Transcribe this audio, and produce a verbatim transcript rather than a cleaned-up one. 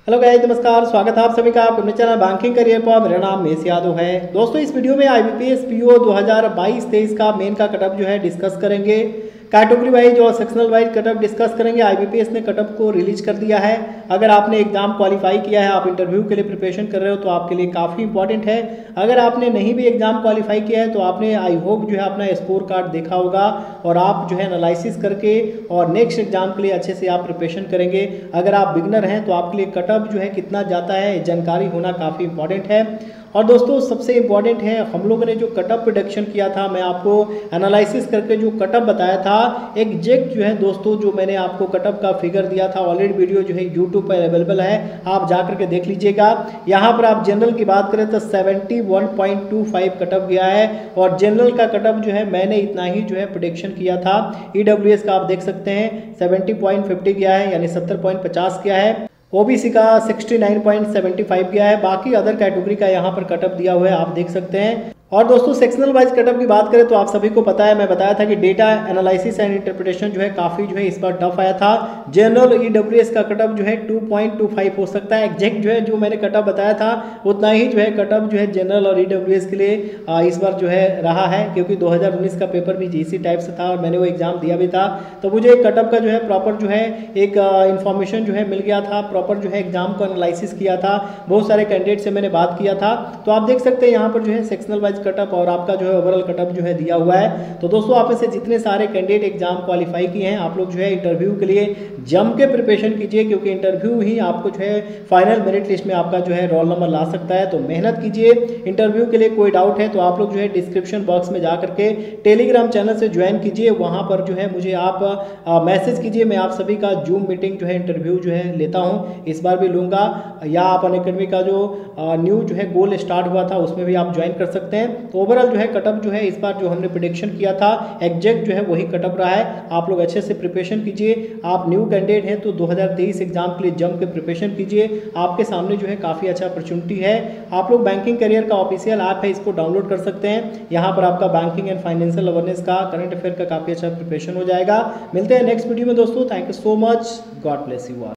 Hello guys, नमस्कार। स्वागत है आप सभी का अपने चैनल बैंकिंग करियर पर। मेरा नाम मेस यादव है। दोस्तों, इस वीडियो में आईबीपीएस पीओ दो हज़ार बाईस तेईस का मेन का कटअप जो है डिस्कस करेंगे। कैटेगरी वाइज और सेक्शनल वाइज कटअप डिस्कस करेंगे। आईबीपीएस ने कटअप को रिलीज कर दिया है। अगर आपने एग्जाम क्वालिफाई किया है, आप इंटरव्यू के लिए प्रिपरेशन कर रहे हो, तो आपके लिए काफ़ी इंपॉर्टेंट है। अगर आपने नहीं भी एग्जाम क्वालिफाई किया है तो आपने आई होप जो है अपना स्कोर कार्ड देखा होगा और आप जो है एनालिसिस करके और नेक्स्ट एग्जाम के लिए अच्छे से आप प्रिपरेशन करेंगे। अगर आप बिगनर हैं तो आपके लिए कटअप जो है कितना जाता है जानकारी होना काफ़ी इंपॉर्टेंट है। और दोस्तों, सबसे इम्पॉर्टेंट है, हम लोगों ने जो कटअप प्रोडक्शन किया था, मैं आपको एनालिसिस करके जो कटअप बताया था एग्जैक्ट जो है दोस्तों, जो मैंने आपको कटअप का फिगर दिया था, ऑलरेडी वीडियो जो है यूट्यूब पर अवेलेबल है, आप जा करके देख लीजिएगा। यहाँ पर आप जनरल की बात करें तो seventy one point two five cutoff गया है और जनरल का कटअप जो है मैंने इतना ही जो है प्रोडिक्शन किया था। ईडब्ल्यूएस का आप देख सकते हैं सेवेंटी पॉइंट फिफ्टी गया है, यानी सत्तर पॉइंट पचास गया है। ओबीसी का sixty nine point seventy five गया है। बाकी अदर कैटेगरी का यहाँ पर कटअप दिया हुआ है, आप देख सकते हैं। और दोस्तों, सेक्शनल वाइज कटअप की बात करें तो आप सभी को पता है, मैं बताया था कि डेटा एनालिसिस एंड इंटरप्रिटेशन जो है काफ़ी जो है इस बार टफ आया था। जनरल ईडब्ल्यूएस का कटअप जो है टू पॉइंट टू फाइव हो सकता है। एग्जैक्ट जो है जो मैंने कटअप बताया था उतना ही जो है कटअप जो है जनरल और ईडब्ल्यूएस के लिए इस बार जो है रहा है, क्योंकि दो हज़ार उन्नीस का पेपर भी इसी टाइप से था और मैंने वो एग्जाम दिया भी था। तो मुझे कटअप का जो है प्रॉपर जो है एक इन्फॉर्मेशन जो है मिल गया था, प्रॉपर जो है एग्जाम को एनालिसिस किया था, बहुत सारे कैंडिडेट से मैंने बात किया था। तो आप देख सकते हैं यहाँ पर जो है सेक्शनल वाइज कटअप और आपका जो है ओवरऑल कटअप जो है दिया हुआ है। तो दोस्तों, आप में से जितने सारे कैंडिडेट एग्जाम क्वालिफाई किए हैं, आप लोग जो है इंटरव्यू के लिए जम के प्रिपरेशन कीजिए, क्योंकि इंटरव्यू ही आपको जो है फाइनल मेरिट लिस्ट में आपका जो है रोल नंबर ला सकता है। तो मेहनत कीजिए। इंटरव्यू के लिए कोई डाउट है तो आप लोग जो है डिस्क्रिप्शन बॉक्स में जा करके टेलीग्राम चैनल से ज्वाइन कीजिए। वहाँ पर जो है मुझे आप मैसेज कीजिए, मैं आप सभी का जूम मीटिंग जो है इंटरव्यू जो है लेता हूँ, इस बार भी लूँगा। या आप अनअकैडमी का जो न्यू जो है गोल स्टार्ट हुआ था उसमें भी आप ज्वाइन कर सकते हैं। तो ओवरऑल जो है कटअप जो है इस बार जो हमने प्रेडिक्शन किया था एग्जैक्ट जो है वही कटअप रहा है। आप लोग अच्छे से प्रिपरेशन कीजिए। आप न्यू कैंडिडेट हैं तो दो हज़ार तेईस एग्जाम के लिए जम के प्रिपरेशन कीजिए। आपके सामने जो है काफ़ी अच्छा अपॉर्चुनिटी है। आप लोग बैंकिंग करियर का ऑफिशियल ऐप है, इसको डाउनलोड कर सकते हैं। यहाँ पर आपका बैंकिंग एंड फाइनेंशियल अवेयरनेस का, करंट अफेयर का काफ़ी अच्छा प्रिपरेशन हो जाएगा। मिलते हैं नेक्स्ट वीडियो में दोस्तों। Thank you so much. God bless you all.